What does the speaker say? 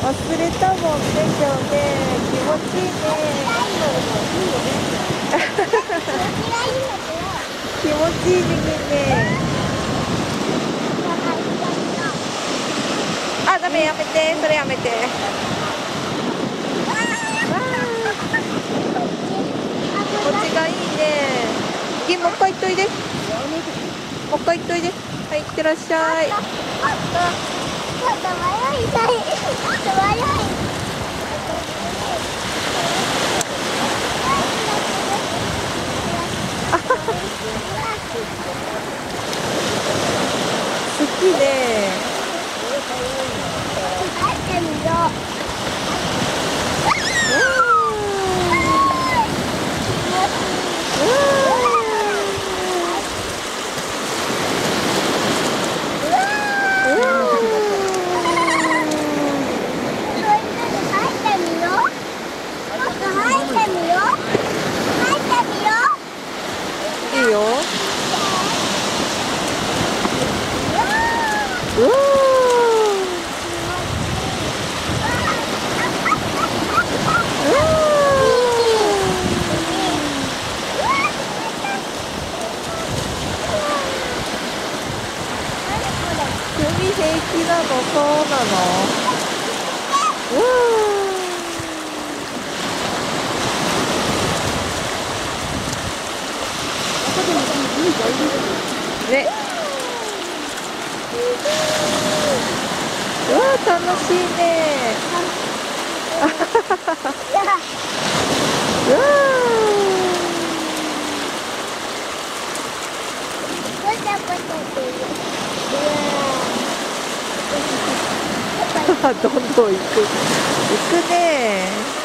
忘れたもんね、今日ね。気持ちいいね。気持ちいいね、ね。あ、ダメ、やめて、それやめて。こっちがいいね。銀もう一回行っといで。もう一回行っといで。はい、行ってらっしゃい。好きね。いいよ。うわ海平気なの？そうなの？うわね。うわ楽しいね。うわどんどん行くね。